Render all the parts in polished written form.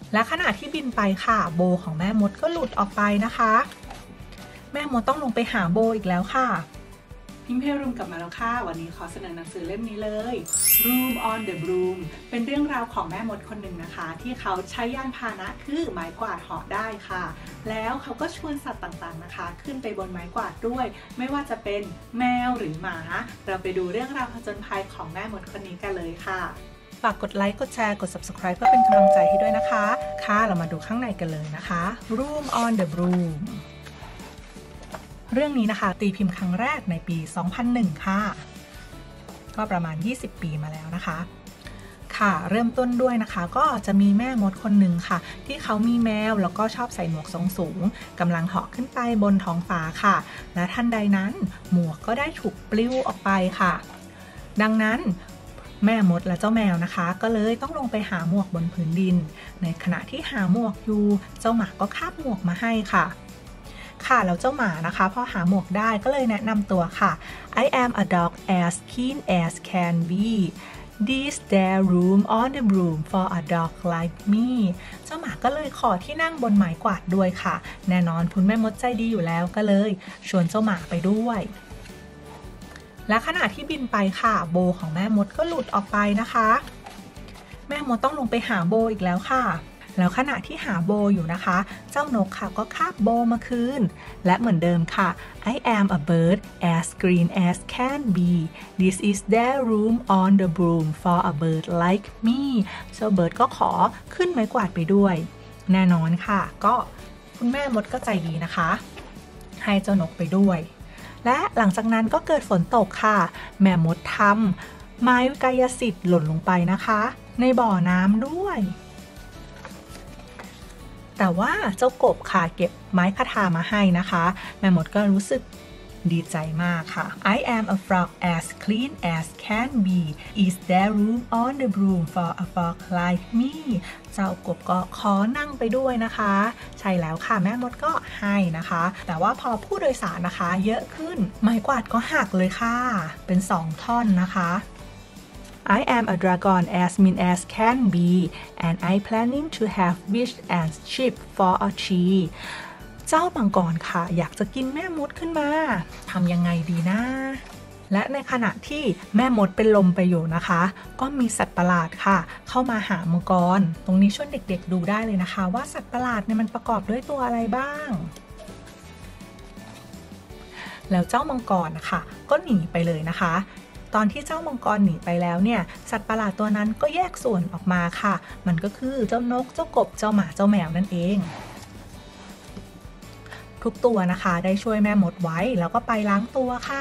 และขณะที่บินไปค่ะโบของแม่มดก็หลุดออกไปนะคะแม่มดต้องลงไปหาโบอีกแล้วค่ะพิมพ์เพรูมกลับมาแล้วค่ะวันนี้ขอเสนอหนังสือเล่มนี้เลย Room on the Broom เป็นเรื่องราวของแม่มดคนหนึ่งนะคะที่เขาใช้ยานพาหนะคือไม้กวาดเหาะได้ค่ะแล้วเขาก็ชวนสัตว์ต่างๆนะคะขึ้นไปบนไม้กวาดด้วยไม่ว่าจะเป็นแมวหรือหมาเราไปดูเรื่องราวผจญภัยของแม่มดคนนี้กันเลยค่ะฝากกดไลค์กดแชร์กด Subscribe เพื่อเป็นกำลังใจให้ด้วยนะคะค่ะเรามาดูข้างในกันเลยนะคะ Room on the Broomเรื่องนี้นะคะตีพิมพ์ครั้งแรกในปี 2001 ค่ะก็ประมาณ 20 ปีมาแล้วนะคะค่ะเริ่มต้นด้วยนะคะก็จะมีแม่มดคนหนึ่งค่ะที่เขามีแมวแล้วก็ชอบใส่หมวกทรงสูงกำลังเหาะขึ้นไปบนท้องฟ้าค่ะและทันใดนั้นหมวกก็ได้ถูกปลิวออกไปค่ะดังนั้นแม่มดและเจ้าแมวนะคะก็เลยต้องลงไปหาหมวกบนพื้นดินในขณะที่หาหมวกอยู่เจ้าหมาก็คาบหมวกมาให้ค่ะแล้วเจ้าหมานะคะพอหาหมวกได้ก็เลยแนะนำตัวค่ะ I am a dog as keen as can be This there room on the broom for a dog like me เจ้าหมาก็เลยขอที่นั่งบนไม้กวาดด้วยค่ะแน่นอนคุณแม่มดใจดีอยู่แล้วก็เลยชวนเจ้าหมาไปด้วยและขณะที่บินไปค่ะโบของแม่มดก็หลุดออกไปนะคะแม่มดต้องลงไปหาโบอีกแล้วค่ะแล้วขณะที่หาโบอยู่นะคะเจ้านกค่ะก็คาบโบมาคืนและเหมือนเดิมค่ะ I am a bird as green as can be This is their room on the broom for a bird like me เจ้าเบิร์ดก็ขอขึ้นไม้กวาดไปด้วยแน่นอนค่ะก็คุณแม่มดก็ใจดีนะคะให้เจ้านกไปด้วยและหลังจากนั้นก็เกิดฝนตกค่ะแม่มดทำไม้กายสิทธิ์หล่นลงไปนะคะในบ่อน้ำด้วยแต่ว่าเจ้ากบค่ะเก็บไม้คทามาให้นะคะแม่มดก็รู้สึกดีใจมากค่ะ I am a frog as clean as can be Is there room on the broom for a frog like me เจ้ากบก็ขอนั่งไปด้วยนะคะใช่แล้วค่ะแม่มดก็ให้นะคะแต่ว่าพอผู้โดยสารนะคะเยอะขึ้นไม้กวาดก็หักเลยค่ะเป็น2ท่อนนะคะ I am a dragon as mean as can be and I planning to have fish and chip for a tea เจ้ามังกรค่ะอยากจะกินแม่มดขึ้นมาทำยังไงดีนะและในขณะที่แม่มดเป็นลมไปอยู่นะคะก็มีสัตว์ประหลาดค่ะเข้ามาหามังกรตรงนี้ชวนเด็กๆดูได้เลยนะคะว่าสัตว์ประหลาดเนี่ยมันประกอบด้วยตัวอะไรบ้างแล้วเจ้ามังกรนะคะก็หนีไปเลยนะคะตอนที่เจ้ามังกรหนีไปแล้วเนี่ยสัตว์ประหลาดตัวนั้นก็แยกส่วนออกมาค่ะมันก็คือเจ้านกเจ้ากบเจ้าหมาเจ้าแมวนั่นเองทุกตัวนะคะได้ช่วยแม่มดไว้แล้วก็ไปล้างตัวค่ะ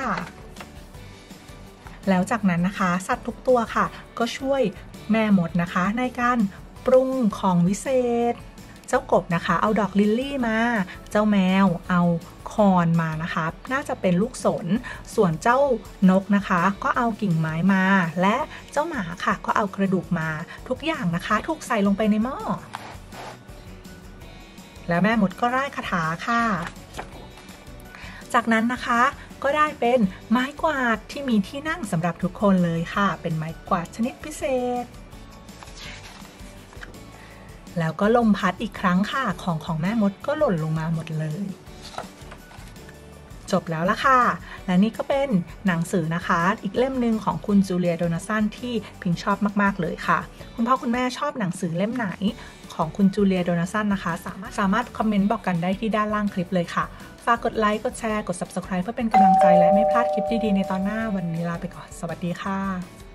แล้วจากนั้นนะคะสัตว์ทุกตัวค่ะก็ช่วยแม่มดนะคะในการปรุงของวิเศษเจ้ากบนะคะเอาดอกลิลลี่มาเจ้าแมวเอาคอนมานะคะน่าจะเป็นลูกสนส่วนเจ้านกนะคะก็เอากิ่งไม้มาและเจ้าหมาค่ะก็เอากระดูกมาทุกอย่างนะคะถูกใส่ลงไปในหม้อแล้วแม่มดก็ร่ายคาถาค่ะจากนั้นนะคะก็ได้เป็นไม้กวาดที่มีที่นั่งสำหรับทุกคนเลยค่ะเป็นไม้กวาดชนิดพิเศษแล้วก็ลมพัดอีกครั้งค่ะของแม่มดก็หล่นลงมาหมดเลยจบแล้วละค่ะและนี่ก็เป็นหนังสือนะคะอีกเล่มหนึ่งของคุณจูเลียโดนาสันที่พิงชอบมากๆเลยค่ะคุณพ่อคุณแม่ชอบหนังสือเล่มไหนของคุณจูเลียโดนาสันนะคะสามารถคอมเมนต์บอกกันได้ที่ด้านล่างคลิปเลยค่ะฝากกดไลค์กดแชร์กด Subscribe เพื่อเป็นกำลังใจและไม่พลาดคลิปดีๆในตอนหน้าวันนี้ลาไปก่อนสวัสดีค่ะ